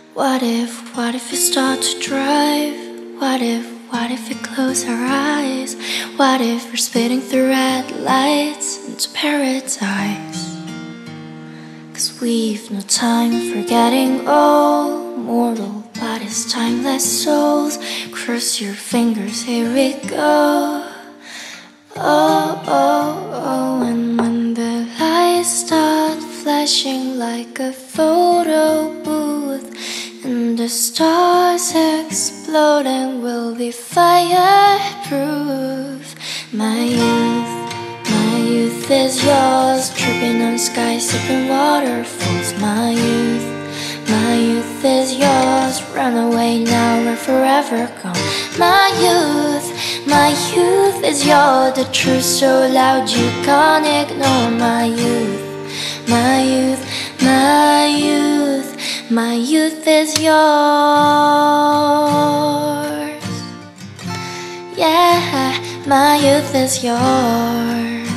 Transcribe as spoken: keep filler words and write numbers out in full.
What if, what if we start to drive? What if, what if we close our eyes? What if we're speeding through red lights into paradise? Cause we've no time for getting old. Mortal bodies, timeless souls. Cross your fingers, here we go. Oh, oh, oh. And when the lights start flashing like a photo booth, and the stars exploding, will be fireproof. My youth, my youth is yours. Tripping on skies, sipping waterfalls. My youth, my youth is yours. Run away now, we're forever gone. My youth, my youth is yours. The truth so loud you can't ignore. My youth, my youth, my youth, my youth is yours. Yeah, my youth is yours.